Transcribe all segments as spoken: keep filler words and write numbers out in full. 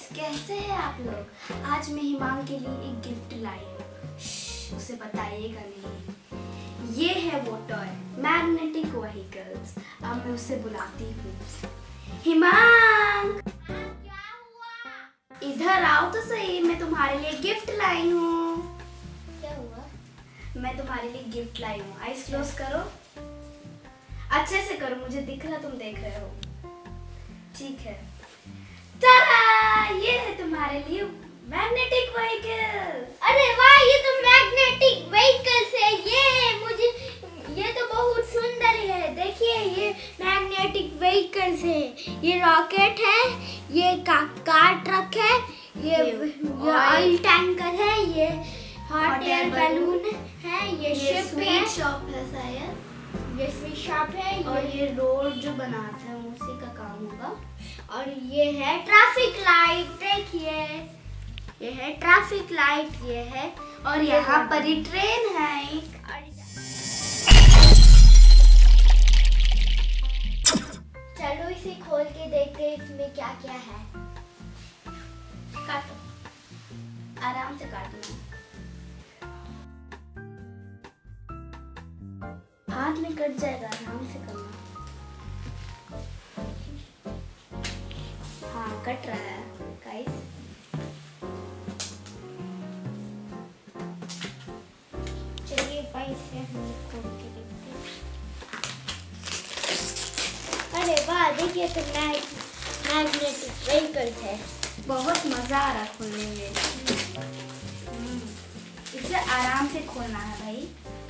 कैसे हैं आप लोग? आज मैं हिमांग के लिए एक गिफ्ट लाई हूँ। उसे बताइएगा नहीं। ये है वो टॉय मैग्नेटिक व्हीकल्स। अब मैं उसे बुलाती हूँ। हिमांग, क्या हुआ? इधर आओ तो सही, मैं तुम्हारे लिए गिफ्ट लाई हूँ। क्या हुआ? मैं तुम्हारे लिए गिफ्ट लाई हूँ। आइस क्लोज करो, अच्छे से करो, मुझे दिख रहा तुम देख रहे हो। ठीक है, तारा, ये है तुम्हारे लिए मैग्नेटिक व्हीकल। अरे वाह, ये तो मैग्नेटिक व्हीकल्स है। ये मुझे ये तो बहुत सुंदर है। देखिए, ये मैग्नेटिक व्हीकल्स है। ये रॉकेट है, ये का, कार ट्रक है, ये ये ऑयल टैंकर है, ये हॉट एयर बैलून है, ये शिप है, शॉप है शायद, ये स्वीट शॉप है, और ये रोड जो बनाते हैं उसी का काम होगा। और ये है ट्रैफिक लाइट। देखिए, ये है ट्रैफिक लाइट, ये है, और यहाँ पर ही ट्रेन है एक। चलो इसे खोल के देखते हैं इसमें क्या क्या है। काटो, आराम से काटना, हाथ में कट जाएगा, आराम से करना। हाँ, कट रहा है गाइस। चलिए पैसे हम खोल के देखते हैं। अरे वाह, देखिए तो मैग्नेटिक व्हीकल्स है। बहुत मजा आ रहा खोलने में। इसे आराम से खोलना है भाई।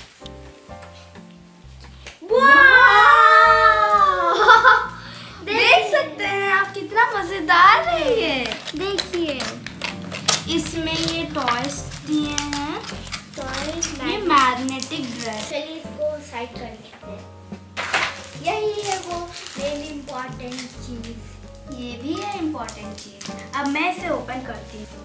देख सकते हैं आप कितना मजेदार है ये। देखिए, इसमें ये टॉयज दिए हैं, टॉयज, ये मैग्नेटिक ड्रेस। चलिए इसको साइड कर लेते हैं। यही है वो मेन इम्पोर्टेंट चीज। ये भी है इम्पोर्टेंट चीज। अब मैं इसे ओपन करती हूँ।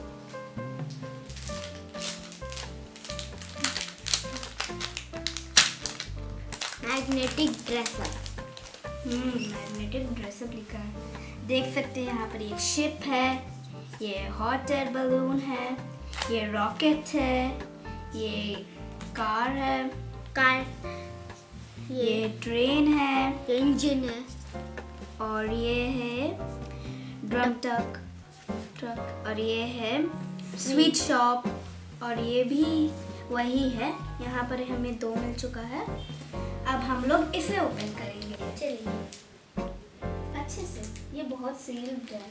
Magnetic dress up. हम्म मैग्नेटिक ड्रेसअप लिखा है। देख सकते हैं यहाँ पर एक शिप है, ये हॉट एयर बलून है, ये रॉकेट है, ये कार है, कार, ये ट्रेन है, इंजन है, और ये है ड्रम ट्रक ट्रक और ये है स्वीट शॉप, और ये भी वही है। यहाँ पर हमें दो मिल चुका है। अब हम लोग इसे ओपन करेंगे। चलिए अच्छे से, ये बहुत सील्ड है।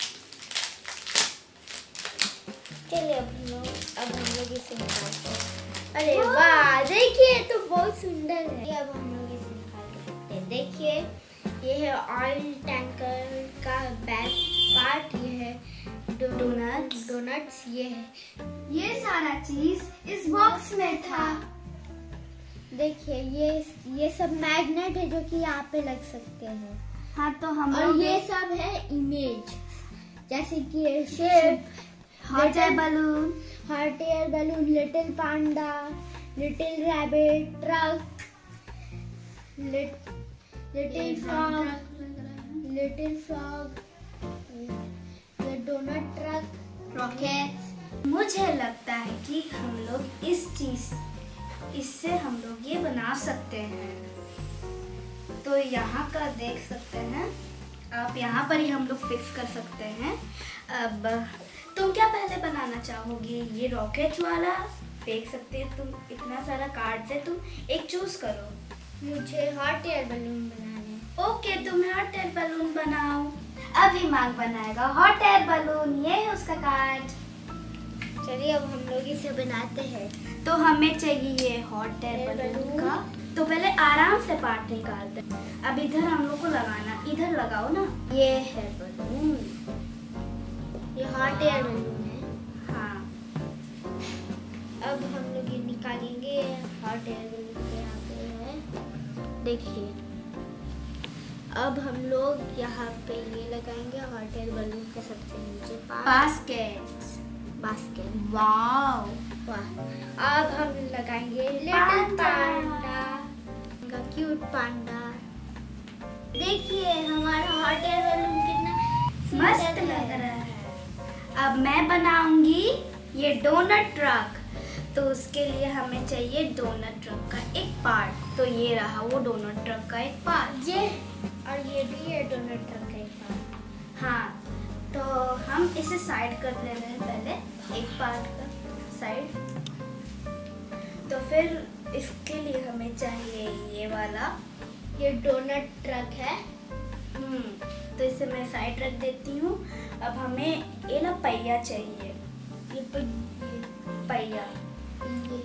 चलिए अब हम लोग अब हम लोग इसे निकालते हैं। अरे वाह, देखिए तो बहुत सुंदर है। अब हम लोग इसे निकाल के देखते हैं। देखिए, ये है ऑयल टैंकर का बैक पार्ट, ये है डोनट्स डोनट्स, ये है। ये सारा चीज इस बॉक्स में था। देखिए, ये ये सब मैग्नेट है जो कि यहाँ पे लग सकते हैं। हाँ, तो हम और ये सब है इमेज, जैसे कि ये ship, hot air balloon, hot air balloon, little panda, little rabbit, truck, little frog, little frog, ये डोनट ट्रक, रॉकेट। मुझे लगता है कि हम लोग इस चीज इससे हम लोग ये बना सकते हैं। तो यहाँ का देख सकते हैं आप, यहाँ पर ही हम लोग फिक्स कर सकते हैं। अब तुम क्या पहले बनाना चाहोगी? ये रॉकेट वाला देख सकते हैं, तुम इतना सारा कार्ड है, तुम एक चूज करो। मुझे हॉट एयर बैलून बनाने। ओके, तुम हॉट एयर बैलून बनाओ। अब हिमांग बनाएगा हॉट एयर बैलून। ये है उसका कार्ड। चलिए अब हम लोग इसे बनाते हैं। तो हमें चाहिए ये हॉट एयर बैलून का। तो पहले आराम से पार्ट निकालते हैं। अब इधर हम लोग को लगाना, इधर लगाओ ना। ये है बैलून, ये हॉट एयर बैलून है। हाँ, अब हम लोग ये निकालेंगे। हॉट एयर बैलून के यहाँ पे है, देखिए। अब हम लोग यहाँ पे ये लगाएंगे हॉट एयर बैलून के सबसे नीचे पास बास्केट बास्केट। वाओ, वाह। अब हम लगाएंगे लिटिल पांडा, क्यूट पांडा। देखिए हमारा हॉट एयर बैलून कितना मस्त सुंदर लग है। रहा है। अब मैं बनाऊंगी ये डोनट ट्रक। तो उसके लिए हमें चाहिए डोनट ट्रक का एक पार्ट। तो ये रहा वो डोनट ट्रक का एक पार्ट। ये और ये भी है डोनट ट्रक का एक पार्ट। हाँ, तो हम इसे साइड कर ले रहे हैं पहले, एक पार्ट का साइड। तो फिर इसके लिए हमें चाहिए ये वाला, ये डोनट ट्रक है। हम्म तो इसे मैं साइड रख देती हूँ। अब हमें ये ना पहिया चाहिए, ये प- पहिया। ये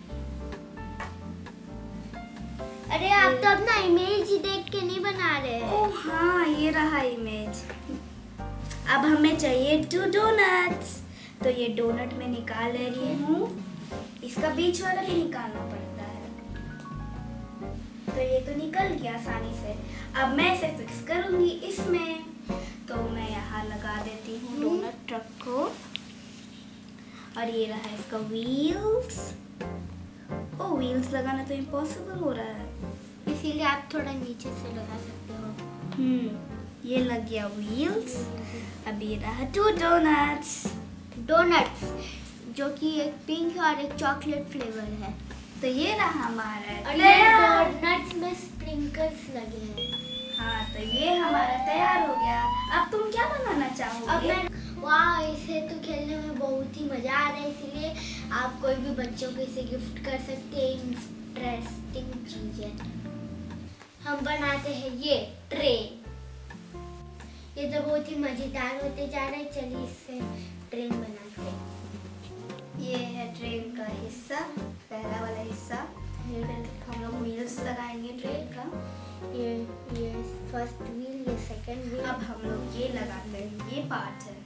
अरे आप तो अपना इमेज ही देख के नहीं बना रहे हैं। ओह हाँ, ये रहा इमेज। अब हमें चाहिए टू डोनट्स। तो ये डोनट में निकाल ले रही हूँ, इसका बीच वाला भी निकालना पड़ता है। तो ये तो निकल गया आसानी से। अब मैं इसे फिक्स करूंगी इसमें। तो मैं यहाँ लगा देती हूँ डोनट ट्रक को। और ये रहा इसका व्हील्स। ओ व्हील्स लगाना तो इम्पॉसिबल हो रहा है, इसीलिए आप थोड़ा नीचे से लगा सकते हो। हम्म ये लग गया व्हील्स। अब ये रहा टू डोनट्स। डोनट्स जो कि एक पिंक और एक चॉकलेट फ्लेवर है। तो ये रहा हमारा और ये तैयार। डोनट्स में स्प्रिंकल्स लगे हैं। हाँ, तो ये हमारा तैयार हो गया। अब तुम क्या बनाना अब चाहोगे? मैं वाह, इसे तो खेलने में बहुत ही मजा आ रहा है, इसलिए आप कोई भी बच्चों को इसे गिफ्ट कर सकते हैं। इंटरेस्टिंग चीज है। हम बनाते हैं ये ट्रेन। ये तो बहुत ही मजेदार होते जा रहा है। चलिए इससे ट्रेन बनाते हैं। ये है ट्रेन का हिस्सा, पहला वाला हिस्सा। फिर हम लोग व्हील्स लगाएंगे ट्रेन का। ये ये फर्स्ट व्हील, ये सेकंड व्हील। अब हम लोग ये लगाते हैं, ये पार्ट है।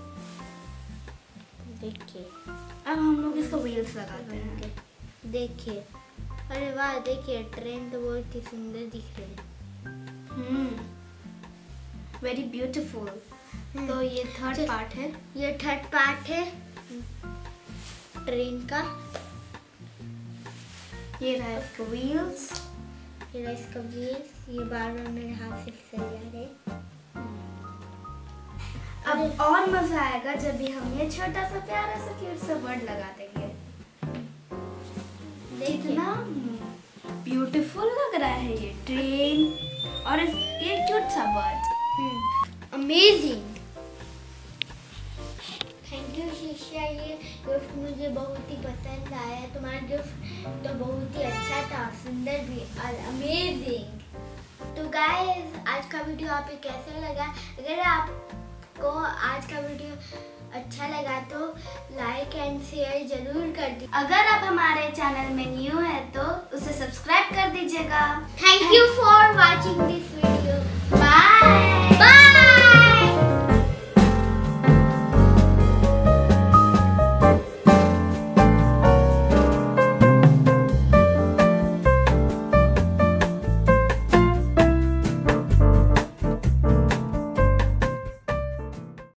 देखिए, अब हम लोग इसका व्हील्स लगाते हैं। देखिए, अरे वाह, देखिए ट्रेन तो बहुत ही सुंदर दिख रही है। Hmm very beautiful. तो ये थर्ड चल- पार्ट है। ये थर्ड पार्ट है ट्रेन का। ये रहा इसका व्हील्स। ये रहा इसका व्हील्स। ये बार बार मेरे हाथ से फिसल जा रहे हैं। अब और मजा आएगा जब भी हम ये छोटा सा प्यारा सा क्यूट सा बर्ड लगा देंगे। कितना ब्यूटीफुल लग रहा है ये ट्रेन और इस ये क्यूट सा बर्ड। अमेजिंग। थैंक यू शिष्या, ये गिफ्ट मुझे बहुत ही पसंद आया। तुम्हारा गिफ्ट तो बहुत ही अच्छा था, सुंदर भी और अमेजिंग। तो गाइस, आज का वीडियो आपको कैसा लगा? अगर आपको आज का वीडियो अच्छा लगा तो लाइक एंड शेयर जरूर कर दीजिए। अगर आप हमारे चैनल में न्यू है तो उसे सब्सक्राइब कर दीजिएगा। Thank you for watching this